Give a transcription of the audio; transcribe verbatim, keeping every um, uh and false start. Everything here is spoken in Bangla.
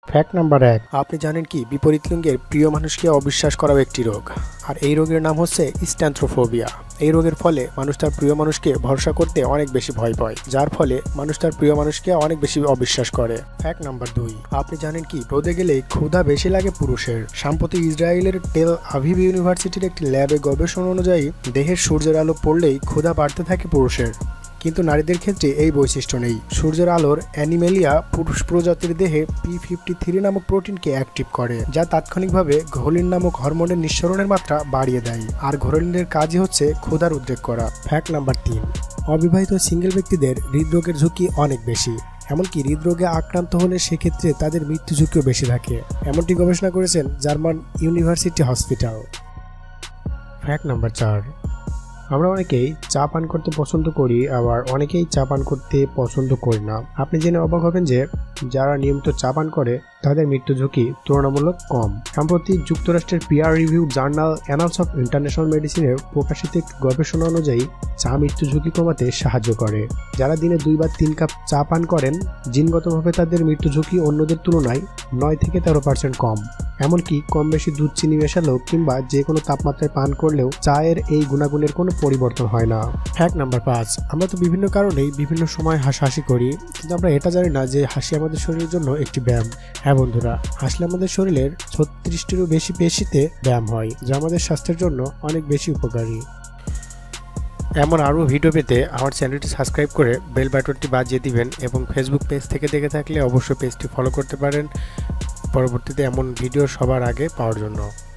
ফ্যাক্ট নাম্বার এক, আপনি জানেন কি বিপরীত লিঙ্গের প্রিয় মানুষকে অবিশ্বাস করাও একটি রোগ, আর এই রোগের নাম হচ্ছে স্ট্যান্থ্রোফোবিয়া। এই রোগের ফলে মানুষ তার প্রিয় মানুষকে ভরসা করতে অনেক বেশি ভয় পায়, যার ফলে মানুষ তার প্রিয় মানুষকে অনেক বেশি অবিশ্বাস করে। ফ্যাক্ট নাম্বার দুই, আপনি জানেন কি রোদে গেলে ক্ষুধা বেশি লাগে পুরুষের। সম্প্রতি ইসরায়েলের টেল আভিভ ইউনিভার্সিটির একটি ল্যাবে গবেষণা অনুযায়ী দেহের সূর্যের আলো পড়লেই ক্ষুধা বাড়তে থাকে পুরুষের, কিন্তু নারীদের ক্ষেত্রে এই বৈশিষ্ট্য নেই। সূর্যের আলোর অ্যানিমেলিয়া পুরুষ প্রজাতির দেহে পি ফিফটি থ্রি নামক প্রোটিনকে অ্যাক্টিভ করে, যা তাৎক্ষণিকভাবে ঘোলিন নামক হরমোনের নিঃসরণের মাত্রা বাড়িয়ে দেয়, আর ঘোলিনের কাজই হচ্ছে ক্ষুধার উদ্রেক করা। ফ্যাক্ট নাম্বার তিন, অবিবাহিত সিঙ্গেল ব্যক্তিদের হৃদরোগের ঝুঁকি অনেক বেশি, এমনকি হৃদরোগে আক্রান্ত হলে সেক্ষেত্রে তাদের মৃত্যু ঝুঁকিও বেশি থাকে, এমনটি গবেষণা করেছেন German university hospital. Fact number চার, আমরা অনেকেই চা পান করতে পছন্দ করি, আবার অনেকেই চা পান করতে পছন্দ করি না। আপনি জেনে অবাক হবেন যে যারা নিয়মিত চা পান করে তাদের মৃত্যু ঝুঁকি তুলনামূলক কম। সম্প্রতি যুক্তরাষ্ট্রের peer review journal annals of international মেডিসিনের প্রকাশিত একটি গবেষণা অনুযায়ী চা মৃত্যু ঝুঁকি কমাতে সাহায্য করে। যারা দিনে দুই বা তিন কাপ চা পান করেন জিনগতভাবে তাদের মৃত্যু ঝুঁকি অন্যদের তুলনায় নয় থেকে তেরো পার্সেন্ট কম। এমনকি কম বেশি দুধ চিনি মেশালেও কিংবা যে কোনো তাপমাত্রায় পান করলেও চায়ের এই গুণাগুণের কোনো পরিবর্তন হয় না। ফ্যাক্ট নাম্বার পাঁচ, আমরা তো বিভিন্ন কারণেই বিভিন্ন সময় হাসাহাসি করি, কিন্তু আমরা এটা জানি না যে হাসি আমাদের শরীরের জন্য একটি ব্যায়াম। হ্যাঁ বন্ধুরা, হাসলে আমাদের শরীরের ছত্রিশটিরও বেশি পেশিতে ব্যায়াম হয়, যা আমাদের স্বাস্থ্যের জন্য অনেক বেশি উপকারী। এমন আরও ভিডিও পেতে আমার চ্যানেলটি সাবস্ক্রাইব করে বেল বাটনটি বাজিয়ে দিবেন, এবং ফেসবুক পেজ থেকে দেখে থাকলে অবশ্যই পেজটি ফলো করতে পারেন পরবর্তীতে এমন ভিডিও সবার আগে পাওয়ার জন্য।